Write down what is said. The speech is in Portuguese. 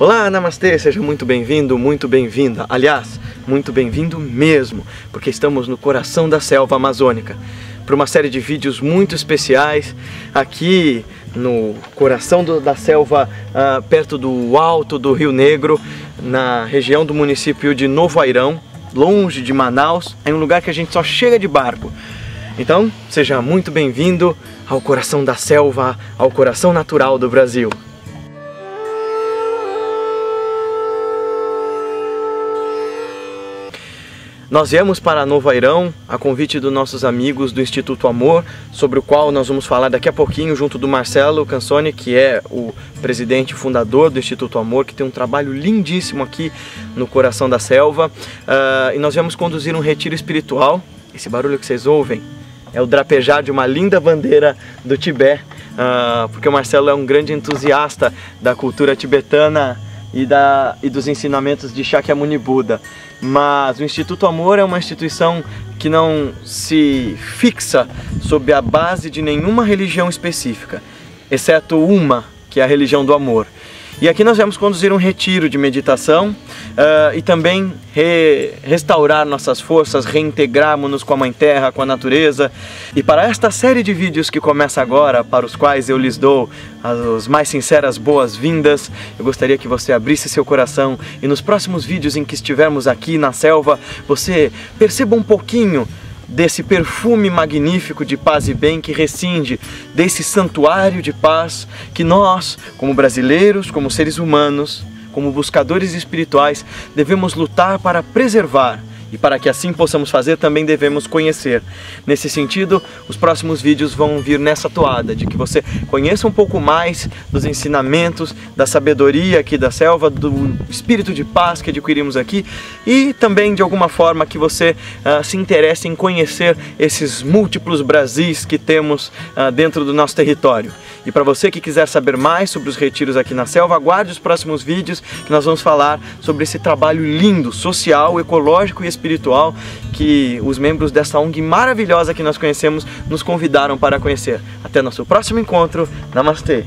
Olá, namastê, seja muito bem-vindo, muito bem-vinda. Aliás, muito bem-vindo mesmo, porque estamos no coração da selva amazônica, para uma série de vídeos muito especiais aqui no coração da selva, perto do alto do Rio Negro, na região do município de Novo Airão, longe de Manaus, em um lugar que a gente só chega de barco. Então, seja muito bem-vindo ao coração da selva, ao coração natural do Brasil. Nós viemos para Novo Airão a convite dos nossos amigos do Instituto Amor, sobre o qual nós vamos falar daqui a pouquinho, junto do Marcelo Cansoni, que é o presidente e fundador do Instituto Amor, que tem um trabalho lindíssimo aqui no coração da selva. E nós viemos conduzir um retiro espiritual. Esse barulho que vocês ouvem é o drapejar de uma linda bandeira do Tibete, porque o Marcelo é um grande entusiasta da cultura tibetana e dos ensinamentos de Shakyamuni Buda. Mas o Instituto Amor é uma instituição que não se fixa sob a base de nenhuma religião específica, exceto uma, que é a religião do amor. E aqui nós vamos conduzir um retiro de meditação e também restaurar nossas forças, reintegrarmos-nos com a Mãe Terra, com a natureza. E para esta série de vídeos que começa agora, para os quais eu lhes dou as mais sinceras boas-vindas, eu gostaria que você abrisse seu coração e nos próximos vídeos em que estivermos aqui na selva, você perceba um pouquinho desse perfume magnífico de paz e bem que rescinde desse santuário de paz que nós, como brasileiros, como seres humanos, como buscadores espirituais, devemos lutar para preservar. E para que assim possamos fazer, também devemos conhecer. Nesse sentido, os próximos vídeos vão vir nessa toada, de que você conheça um pouco mais dos ensinamentos, da sabedoria aqui da selva, do espírito de paz que adquirimos aqui, e também de alguma forma que você se interesse em conhecer esses múltiplos Brasis que temos dentro do nosso território. E para você que quiser saber mais sobre os retiros aqui na selva, aguarde os próximos vídeos que nós vamos falar sobre esse trabalho lindo, social, ecológico e espiritual que os membros dessa ONG maravilhosa que nós conhecemos nos convidaram para conhecer. Até nosso próximo encontro. Namastê!